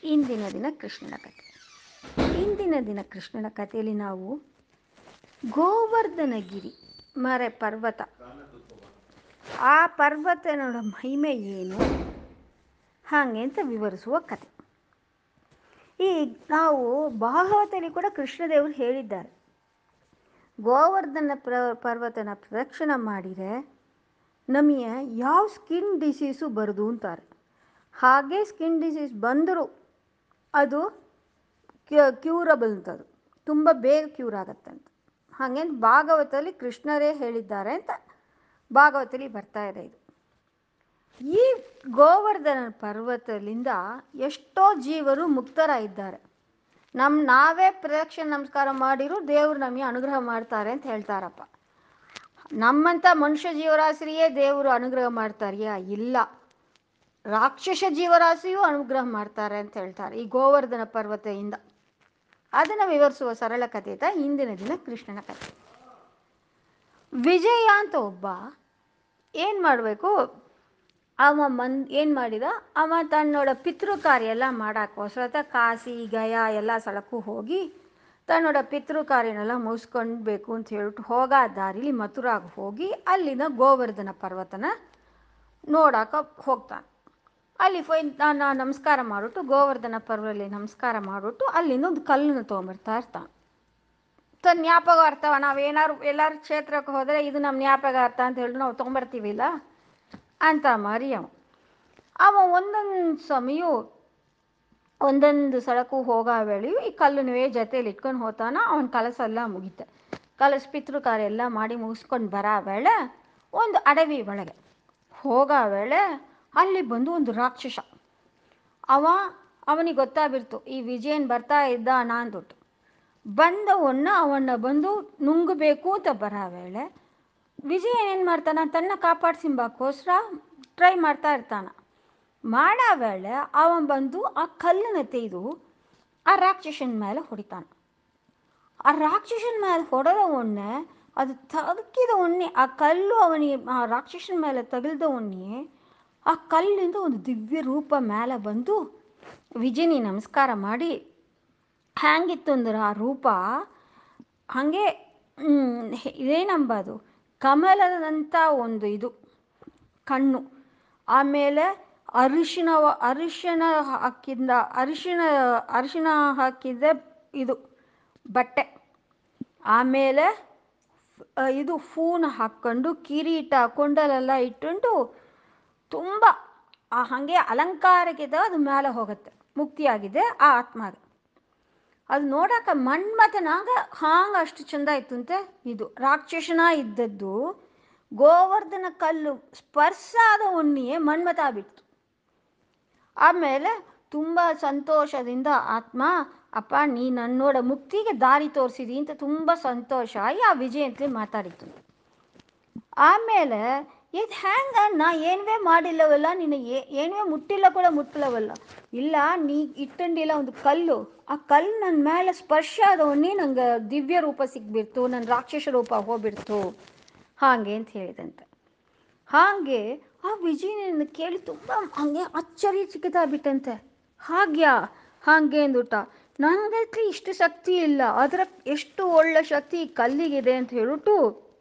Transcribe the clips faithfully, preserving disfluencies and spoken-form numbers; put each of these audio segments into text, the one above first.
ಇಂದಿನ ದಿನ ಕೃಷ್ಣನ ಕಥೆ. ಇಂದಿನ ದಿನ ಕೃಷ್ಣನ ಕಥೆಯಲ್ಲಿ ನಾವು ಗೋವರ್ಧನಗಿರಿ ಮರೆ ಪರ್ವತ, ಆ ಪರ್ವತನೋಡ ಮಹಿಮೆ ಏನು ಹಾಗೆ ಅಂತ ವಿವರಿಸುವ ಕಥೆ. ಈ ನಾವು ಭಾಗವತದಲ್ಲಿ ಕೂಡ ಕೃಷ್ಣದೇವರು ಹೇಳಿದ್ದಾರೆ, ಗೋವರ್ಧನ ಪ್ರ ಪರ್ವತನ ಪ್ರದಕ್ಷಿಣೆ ಮಾಡಿದರೆ ನಮಗೆ ಯಾವ ಸ್ಕಿನ್ ಡಿಸೀಸು ಬರೋದು ಅಂತಾರೆ. ಹಾಗೆ ಸ್ಕಿನ್ ಡಿಸೀಸ್ ಬಂದರೂ ಅದು ಕ್ಯೂರಬಲ್ ಅಂತದು, ತುಂಬ ಬೇಗ ಕ್ಯೂರ್ ಆಗುತ್ತೆ ಅಂತ. ಹಾಗೆ ಭಾಗವತದಲ್ಲಿ ಕೃಷ್ಣರೇ ಹೇಳಿದ್ದಾರೆ ಅಂತ ಭಾಗವತದಲ್ಲಿ ಬರ್ತಾ ಇದೆ. ಇದು ಈ ಗೋವರ್ಧನ ಪರ್ವತದಿಂದ ಎಷ್ಟೋ ಜೀವರು ಮುಕ್ತರಾಗಿದ್ದಾರೆ. ನಮ್ಮ ನಾವೇ ಪ್ರದಕ್ಷಿಣೆ ನಮಸ್ಕಾರ ಮಾಡಿರೂ ದೇವರು ನಮಗೆ ಅನುಗ್ರಹ ಮಾಡ್ತಾರೆ ಅಂತ ಹೇಳ್ತಾರಪ್ಪ. ನಮ್ಮಂಥ ಮನುಷ್ಯ ಜೀವರಾಶಿಯೇ ದೇವರು ಅನುಗ್ರಹ ಮಾಡ್ತಾರೆಯಾ? ಇಲ್ಲ, ರಾಕ್ಷಸ ಜೀವರಾಶಿಯೂ ಅನುಗ್ರಹ ಮಾಡ್ತಾರೆ ಅಂತ ಹೇಳ್ತಾರೆ ಈ ಗೋವರ್ಧನ ಪರ್ವತದಿಂದ. ಅದನ್ನು ವಿವರಿಸುವ ಸರಳ ಕಥೆ ತ ಇಂದಿನ ದಿನ ಕೃಷ್ಣನ ಕಥೆ. ವಿಜಯ ಅಂತ ಒಬ್ಬ ಏನು ಮಾಡಬೇಕು, ಅವ ಮನ್ ಏನು ಮಾಡಿದ, ಅವ ತನ್ನೋಡ ಪಿತೃ ಕಾರ್ಯ ಎಲ್ಲ ಮಾಡೋಕ್ಕೋಸ್ಕರ ಕಾಶಿ ಗಯಾ ಎಲ್ಲ ಸ್ಥಳಕ್ಕೂ ಹೋಗಿ ತನ್ನೋಡ ಪಿತೃ ಕಾರ್ಯನೆಲ್ಲ ಮುಗಿಸ್ಕೊಳ್ಬೇಕು ಅಂತ ಹೇಳ್ಬಿಟ್ಟು ಹೋಗೋ ದಾರಿಲಿ ಮಥುರಾಗೆ ಹೋಗಿ ಅಲ್ಲಿನ ಗೋವರ್ಧನ ಪರ್ವತನ ನೋಡೋಕೆ ಹೋಗ್ತಾನೆ. ಅಲ್ಲಿ ಫೈ ನಾನು ನಮಸ್ಕಾರ ಮಾಡಿಬಿಟ್ಟು ಗೋವರ್ಧನ ಪರ್ವದಲ್ಲಿ ನಮಸ್ಕಾರ ಮಾಡಿಬಿಟ್ಟು ಅಲ್ಲಿಂದ ಒಂದು ಕಲ್ಲನ್ನು ತೊಗೊಂಬರ್ತಾ ಇರ್ತಾನೆ. ತನ್ನ ಜ್ಞಾಪಕಾರ್ಥ, ನಾವೇನಾದ್ರು ಎಲ್ಲರೂ ಕ್ಷೇತ್ರಕ್ಕೆ ಹೋದರೆ ಇದು ನಮ್ಮ ಜ್ಞಾಪಕಾರ್ಥ ಅಂತ ಹೇಳಿ ನಾವು ತೊಗೊಂಬರ್ತೀವಿಲ್ಲ ಅಂತ ಮಾರಿ ಅವ ಅವ ಒಂದೊಂದು ಸಮಯ ಒಂದೊಂದು ಸ್ಥಳಕ್ಕೂ ಹೋಗೋ ವೇಳೆಯು ಈ ಕಲ್ಲುನವೇ ಜೊತೆಯಲ್ಲಿ ಇಟ್ಕೊಂಡು ಹೋಗ್ತಾನ. ಅವನ ಕಲಸ ಎಲ್ಲ ಮುಗಿತೆ, ಕಲಸ ಪಿತೃ ಕಾರ್ಯ ಎಲ್ಲ ಮಾಡಿ ಮುಗಿಸ್ಕೊಂಡು ಬರೋ ವೇಳೆ ಒಂದು ಅಡವಿ ಒಳಗೆ ಹೋಗೋ ವೇಳೆ ಅಲ್ಲಿ ಬಂದು ಒಂದು ರಾಕ್ಷಸ, ಅವ ಅವನಿಗೆ ಗೊತ್ತಾಗ್ಬಿಡ್ತು ಈ ವಿಜಯನ್ ಬರ್ತಾ ಇದ್ದಾನ ಅಂದ್ಬಿಟ್ಟು. ಬಂದವನ್ನ ಅವನ್ನ ಬಂದು ನುಂಗಬೇಕು ಅಂತ ಬರೋ ವೇಳೆ ವಿಜಯನ್ ಏನು ಮಾಡ್ತಾನೆ, ತನ್ನ ಕಾಪಾಡಿಸಿಂಬಕ್ಕೋಸ್ಕರ ಟ್ರೈ ಮಾಡ್ತಾ ಇರ್ತಾನೆ. ಮಾಡೋ ವೇಳೆ ಅವನು ಬಂದು ಆ ಕಲ್ಲನ್ನು ತೆಗೆದು ಆ ರಾಕ್ಷಸನ ಮೇಲೆ ಹೊಡಿತಾನೆ. ಆ ರಾಕ್ಷಸನ ಮೇಲೆ ಹೊಡೆದ ಒಣ್ಣೆ ಅದು ತದಕಿದ ಒಣ್ಣೆ ಆ ಕಲ್ಲು ಅವನಿಗೆ ಆ ರಾಕ್ಷಸನ ಮೇಲೆ ತಗಲ್ದ ಒಣ್ಣೆ ಆ ಕಲ್ಲಿಂದ ಒಂದು ದಿವ್ಯ ರೂಪ ಮೇಲೆ ಬಂದು ವಿಜಯನಿಗೆ ನಮಸ್ಕಾರ ಮಾಡಿ, ಹ್ಯಾಂಗಿತ್ತು ಅಂದ್ರೆ ಆ ರೂಪ ಹಾಗೆ ಇದೇನಂಬೋದು ಕಮಲದಂಥ ಒಂದು ಇದು ಕಣ್ಣು, ಆಮೇಲೆ ಅರಿಶಿನ ಅರಿಶಿನ ಹಾಕಿದ ಅರಿಶಿನ ಅರಿಶಿನ ಹಾಕಿದ ಇದು ಬಟ್ಟೆ, ಆಮೇಲೆ ಇದು ಫೂನ್ ಹಾಕ್ಕೊಂಡು ಕಿರೀಟ ಕೊಂಡಲೆಲ್ಲ ಇಟ್ಟುಕೊಂಡು ತುಂಬ ಹಾಗೆ ಅಲಂಕಾರಕ್ಕಿದ್ದ ಅದು ಮೇಲೆ ಹೋಗುತ್ತೆ. ಮುಕ್ತಿಯಾಗಿದೆ ಆ ಆತ್ಮಗೆ. ಅದು ನೋಡೋಕೆ ಮನ್ಮಥನಾಗ ಹಾಂಗೆ ಅಷ್ಟು ಚೆಂದ ಇತ್ತಂತೆ. ಇದು ರಾಕ್ಷಸನ ಇದ್ದದ್ದು ಗೋವರ್ಧನ ಕಲ್ಲು ಸ್ಪರ್ಶ ಆದ ಒಣ್ಣಿಯೇ ಮನ್ಮಥ ಬಿಟ್ಟು. ಆಮೇಲೆ ತುಂಬ ಸಂತೋಷದಿಂದ ಆತ್ಮ, ಅಪ್ಪ ನೀ ನನ್ನೋಡ ಮುಕ್ತಿಗೆ ದಾರಿ ತೋರಿಸಿದಿ ಅಂತ ತುಂಬ ಸಂತೋಷ ಆಗಿ ಆ ವಿಜಯ ಅಂತಲೇ ಮಾತಾಡಿತ್ತು. ಆಮೇಲೆ ಇದು ಹ್ಯಾಂಗ ನಾ ಏನುವೇ ಮಾಡಿಲ್ಲವಲ್ಲ, ನಿನ್ನ ಏನುವೇ ಮುಟ್ಟಿಲ್ಲ ಕೂಡ ಮುಟ್ಟಿಲ್ಲವಲ್ಲ, ಇಲ್ಲ ನೀ ಇಟ್ಟಂಡಿಲ್ಲ ಒಂದು ಕಲ್ಲು, ಆ ಕಲ್ಲು ನನ್ನ ಮೇಲೆ ಸ್ಪರ್ಶ ಆದವನ್ನೇ ನಂಗೆ ದಿವ್ಯ ರೂಪ ಸಿಕ್ಬಿಡ್ತು, ನನ್ನ ರಾಕ್ಷಸ ರೂಪ ಹೋಗ್ಬಿಡ್ತು ಹಾಗೆ ಅಂತ ಹೇಳಿದಂತೆ. ಹಾಗೆ ಆ ವಿಜಯನನ್ನು ಕೇಳಿ ತುಂಬ ಹಾಗೆ ಆಶ್ಚರ್ಯಚಕಿತಾಗ್ಬಿಟ್ಟಂತೆ. ಹಾಗ್ಯಾ ಹಾಗೆ ಅಂದ್ಬಿಟ್ಟ, ನನಗೈತಿ ಇಷ್ಟು ಶಕ್ತಿ ಇಲ್ಲ, ಅದರ ಎಷ್ಟು ಒಳ್ಳೆ ಶಕ್ತಿ ಈ ಕಲ್ಲಿಗಿದೆ ಅಂತ ಹೇಳ್ಬಿಟ್ಟು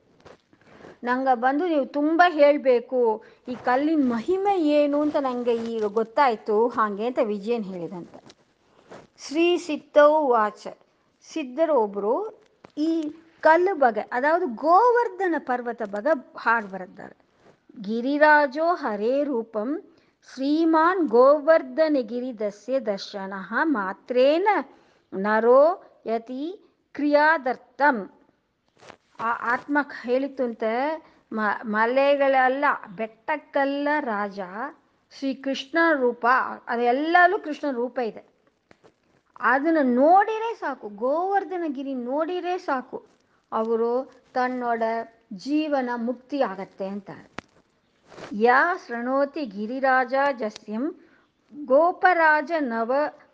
ನಂಗೆ ಬಂದು ನೀವು ತುಂಬ ಹೇಳಬೇಕು, ಈ ಕಲ್ಲಿನ ಮಹಿಮೆ ಏನು ಅಂತ ನನಗೆ ಈಗ ಗೊತ್ತಾಯಿತು ಹಾಗೆ ಅಂತ ವಿಜಯನ್ ಹೇಳಿದಂತೆ. ಶ್ರೀ ಸಿದ್ಧೌ ವಾಚ, ಸಿದ್ಧರು ಒಬ್ಬರು ಈ ಕಲ್ಲು ಬಗ್ಗೆ, ಅದಾವುದು ಗೋವರ್ಧನ ಪರ್ವತ ಬಗ್ಗೆ ಹಾಡು ಬರೆದಿದ್ದಾರೆ. ಗಿರಿರಾಜೋ ಹರೇ ರೂಪಂ ಶ್ರೀಮಾನ್ ಗೋವರ್ಧನಗಿರಿದಸ್ಯ ದರ್ಶನ ಮಾತ್ರೇನ ನರೋ ಯತಿ ಕ್ರಿಯಾದರ್ಥಂ. ಆ ಆತ್ಮ ಹೇಳಿತಂತೆ, ಮ ಮಲೆಗಳೆಲ್ಲ ಬೆಟ್ಟಕ್ಕೆಲ್ಲ ರಾಜ ಶ್ರೀಕೃಷ್ಣ ರೂಪ, ಅದೆಲ್ಲೂ ಕೃಷ್ಣ ರೂಪ ಇದೆ. ಅದನ್ನು ನೋಡಿರೇ ಸಾಕು, ಗೋವರ್ಧನಗಿರಿ ನೋಡಿರೇ ಸಾಕು ಅವರು ತನ್ನೋಡ ಜೀವನ ಮುಕ್ತಿ ಆಗತ್ತೆ ಅಂತಾರೆ. ಯಾ ಶೃಣೋತಿ ಗಿರಿರಾಜ ಜಸ್ಯಂ ಗೋಪರಾಜ ನವ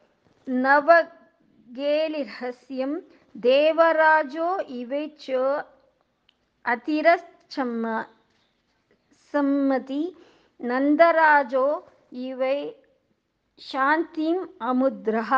ನವಗೇಲಿರಹಸ್ಯಂ ದೇವರಾಜೋ ಇವೆಚ ಅತಿರಶ್ಚಮ್ಮ ಸಮ್ಮತಿ ನಂದರಾಜೋ ಇವೈ ಶಾಂತಿಂ ಅಮುದ್ರಃ.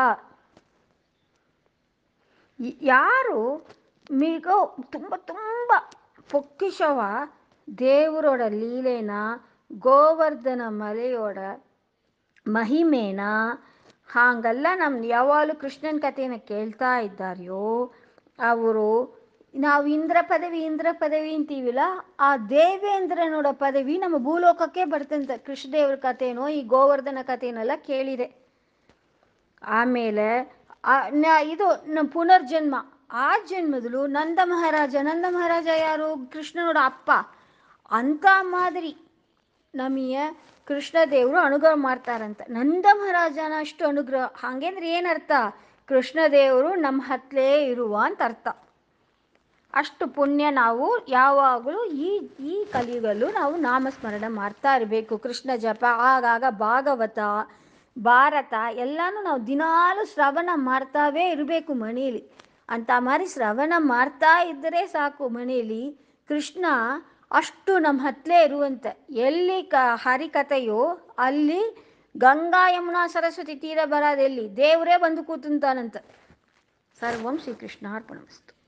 ಯಾರು ಮಿಗ ತುಂಬ ತುಂಬ ಪೊಕ್ಕಿಶವ ದೇವರೋಡ ಲೀಲೆನ ಗೋವರ್ಧನ ಮಲೆಯೋಡ ಮಹಿಮೇನ ಹಾಗೆಲ್ಲ ನಮ್ಮ ಯಾವಾಗಲೂ ಕೃಷ್ಣನ ಕಥೆನ ಕೇಳ್ತಾ ಇದ್ದಾರೆಯೋ ಅವರು, ನಾವು ಇಂದ್ರ ಪದವಿ ಇಂದ್ರ ಪದವಿ ಅಂತೀವಿಲ್ಲ, ಆ ದೇವೇಂದ್ರನೋಡ ಪದವಿ ನಮ್ಮ ಭೂಲೋಕಕ್ಕೆ ಬರ್ತಂತೆ. ಕೃಷ್ಣದೇವ್ರ ಕಥೆನೋ ಈ ಗೋವರ್ಧನ ಕಥೆನೆಲ್ಲ ಕೇಳಿದೆ. ಆಮೇಲೆ ಇದು ನಮ್ಮ ಪುನರ್ಜನ್ಮ. ಆ ಜನ್ಮದಲ್ಲೂ ನಂದ ಮಹಾರಾಜ, ನಂದ ಮಹಾರಾಜ ಯಾರು? ಕೃಷ್ಣನೋಡ ಅಪ್ಪ. ಅಂಥ ಮಾದರಿ ನಮಗೆ ಕೃಷ್ಣದೇವರು ಅನುಗ್ರಹ ಮಾಡ್ತಾರಂತ. ನಂದ ಮಹಾರಾಜನ ಅಷ್ಟು ಅನುಗ್ರಹ ಹಾಗೇಂದ್ರೆ ಏನರ್ಥ? ಕೃಷ್ಣದೇವರು ನಮ್ಮ ಹತ್ತಲೇ ಇರುವ ಅಂತ ಅರ್ಥ. ಅಷ್ಟು ಪುಣ್ಯ ನಾವು ಯಾವಾಗಲೂ ಈ ಈ ಕಲಿಯುಗಲ್ಲೂ ನಾವು ನಾಮಸ್ಮರಣೆ ಮಾಡ್ತಾ ಇರಬೇಕು. ಕೃಷ್ಣ ಜಪ, ಆಗಾಗ ಭಾಗವತ, ಭಾರತ ಎಲ್ಲನೂ ನಾವು ದಿನಾಲೂ ಶ್ರವಣ ಮಾಡ್ತಾವೇ ಇರಬೇಕು ಮನೆಯಲ್ಲಿ. ಅಂತ ಮಾರಿ ಶ್ರವಣ ಮಾಡ್ತಾ ಇದ್ದರೆ ಸಾಕು ಮನೆಯಲ್ಲಿ. ಕೃಷ್ಣ ಅಷ್ಟು ನಮ್ಮ ಹತ್ತಲೇ ಇರುವಂತೆ. ಎಲ್ಲಿ ಕ ಹರಿಕಥೆಯೋ ಅಲ್ಲಿ ಗಂಗಾ ಯಮುನಾ ಸರಸ್ವತಿ ತೀರ ಬರೋದೆಲ್ಲಿ? ದೇವರೇ ಬಂದು ಕೂತಂತಾನಂತ. ಸರ್ವಂ ಶ್ರೀಕೃಷ್ಣಾರ್ಪಣಮಸ್ತು.